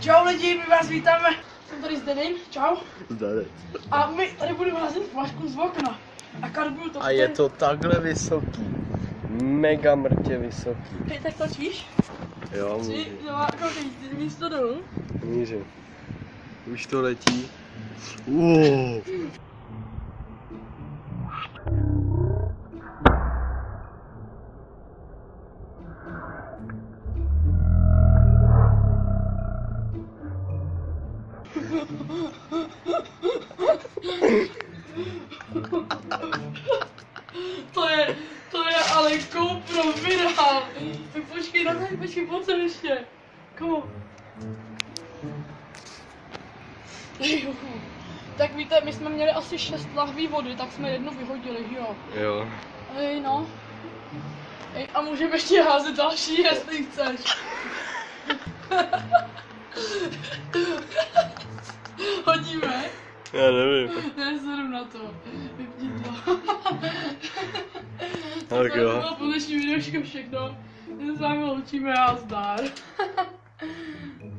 Čau lidi, my vás vítáme. Jsem tady s Denim, čau. Zdary. A my tady budeme házet flašku z okna. A karbuju to. A je to takhle vysoký. Mega mrtě vysoký. Hej, tak točíš? Jo, 3, můžu. 2, koukej, místo dolů. Mířím. Už to letí. Wow. To je ale GoPro virál. Tak počkej na tady, počkej, pojď sem ještě. Komu? Tak víte, my jsme měli asi 6 lahví vody, tak jsme jednu vyhodili, jo. Jo. Ej, no. Ej, a můžeme ještě házet další, jestli chceš. Hodíme? Já nevím. Neseru na to. Vypni to. Tak jo. To bylo po dnešní videočko všechno. My se s vámi loučíme a zdar.